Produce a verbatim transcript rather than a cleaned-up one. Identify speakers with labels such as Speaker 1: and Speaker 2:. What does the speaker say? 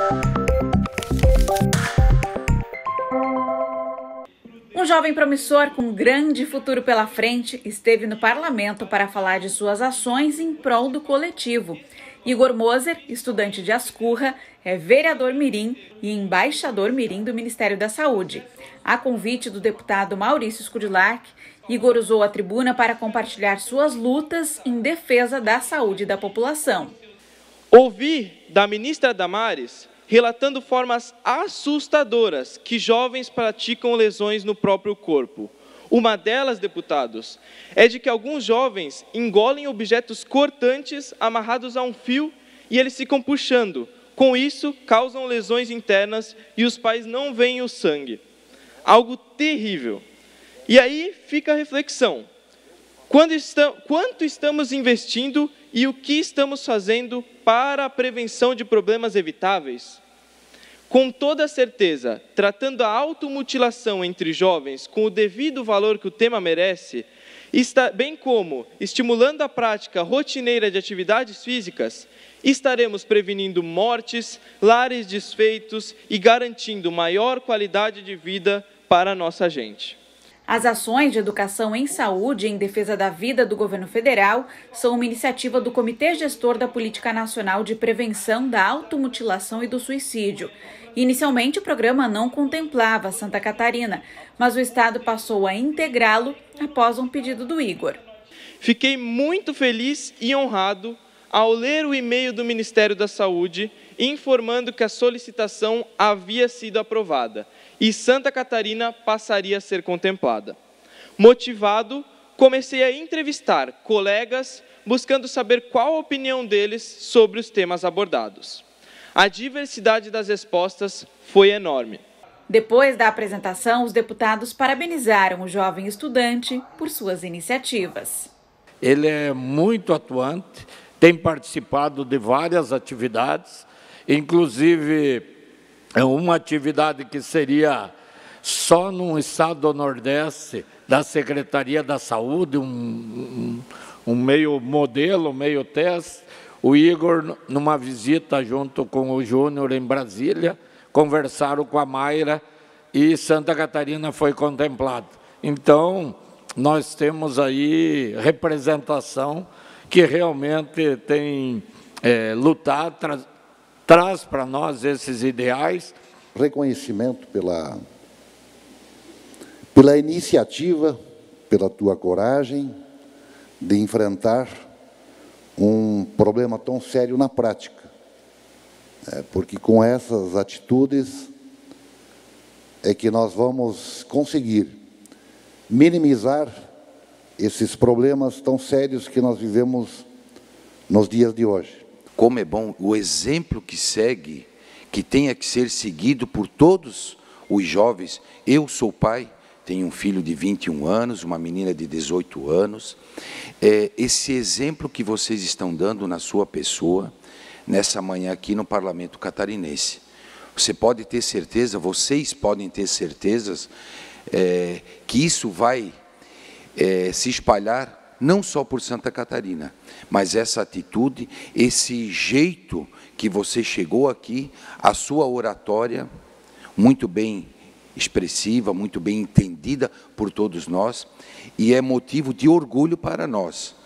Speaker 1: Um jovem promissor com um grande futuro pela frente esteve no parlamento para falar de suas ações em prol do coletivo. Igor Moser, estudante de Ascurra, é vereador mirim e embaixador mirim do Ministério da Saúde. A convite do deputado Maurício Scurlac, Igor usou a tribuna para compartilhar suas lutas em defesa da saúde da população.
Speaker 2: Ouvi da ministra Damares relatando formas assustadoras que jovens praticam lesões no próprio corpo. Uma delas, deputados, é de que alguns jovens engolem objetos cortantes amarrados a um fio e eles ficam puxando. Com isso, causam lesões internas e os pais não veem o sangue. Algo terrível. E aí fica a reflexão. Quando está, quanto estamos investindo e o que estamos fazendo para a prevenção de problemas evitáveis? Com toda certeza, tratando a automutilação entre jovens com o devido valor que o tema merece, está, bem como estimulando a prática rotineira de atividades físicas, estaremos prevenindo mortes, lares desfeitos e garantindo maior qualidade de vida para a nossa gente.
Speaker 1: As ações de educação em saúde em defesa da vida do governo federal são uma iniciativa do Comitê Gestor da Política Nacional de Prevenção da Automutilação e do Suicídio. Inicialmente, o programa não contemplava Santa Catarina, mas o Estado passou a integrá-lo após um pedido do Igor.
Speaker 2: Fiquei muito feliz e honrado ao ler o e-mail do Ministério da Saúde informando que a solicitação havia sido aprovada e Santa Catarina passaria a ser contemplada. Motivado, comecei a entrevistar colegas buscando saber qual a opinião deles sobre os temas abordados. A diversidade das respostas foi enorme.
Speaker 1: Depois da apresentação, os deputados parabenizaram o jovem estudante por suas iniciativas.
Speaker 3: Ele é muito atuante, tem participado de várias atividades, inclusive uma atividade que seria só no estado do Nordeste, da Secretaria da Saúde, um, um, um meio modelo, meio teste. O Igor, numa visita junto com o Júnior em Brasília, conversaram com a Mayra e Santa Catarina foi contemplado. Então, nós temos aí representação que realmente tem é, lutado, tra traz para nós esses ideais.
Speaker 4: Reconhecimento pela, pela iniciativa, pela tua coragem de enfrentar um problema tão sério na prática. É, porque com essas atitudes é que nós vamos conseguir minimizar esses problemas tão sérios que nós vivemos nos dias de hoje.
Speaker 5: Como é bom o exemplo que segue, que tenha que ser seguido por todos os jovens. Eu sou pai, tenho um filho de vinte e um anos, uma menina de dezoito anos. É, esse exemplo que vocês estão dando na sua pessoa, nessa manhã aqui no Parlamento Catarinense. Você pode ter certeza, vocês podem ter certezas, é, que isso vai é, se espalhar não só por Santa Catarina, mas essa atitude, esse jeito que você chegou aqui, a sua oratória, muito bem expressiva, muito bem entendida por todos nós, e é motivo de orgulho para nós.